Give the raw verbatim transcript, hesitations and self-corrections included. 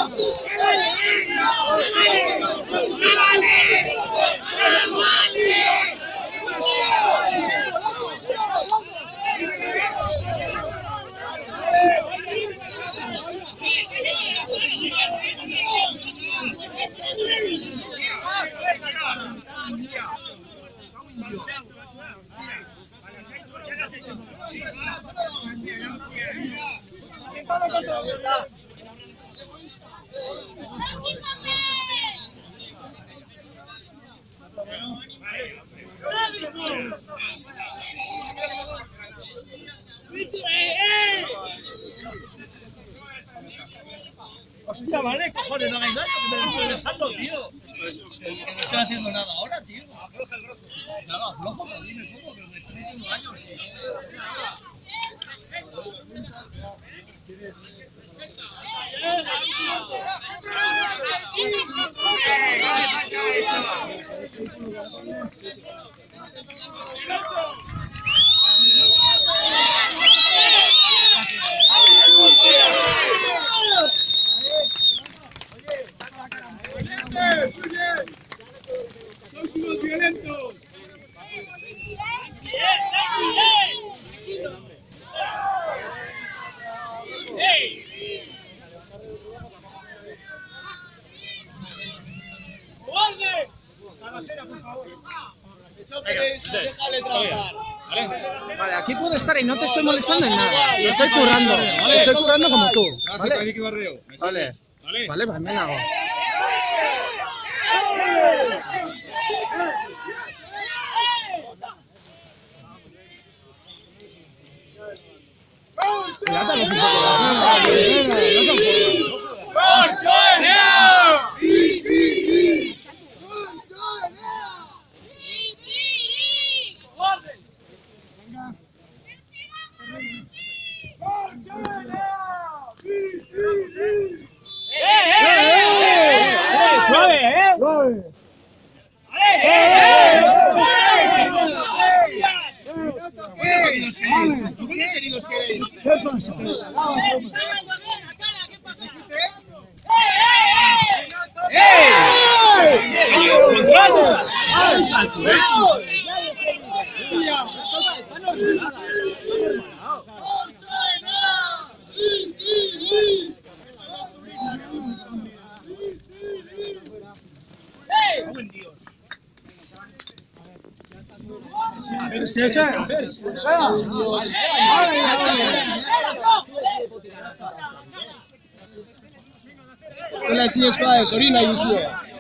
Hostia, vale, cojones, no hagáis daño, que me lo estoy dejando, tío. Que no estoy haciendo nada ahora, tío. Afloja el brazo. Claro, aflojo, pero dime cómo, que me estoy haciendo daño, tío. ¡Sois unos violentos! Vale, aquí puedo estar y no te estoy molestando en nada. Lo estoy currando. Lo estoy currando como tú. ¿Vale? Vale. Vale, pues venga. Látalos un poco. No son ¡Suave, eh! ¡Suave! ¿Cuántos heridos queréis? ¿Qué pasa? Una silla espada de Sorina y Usue.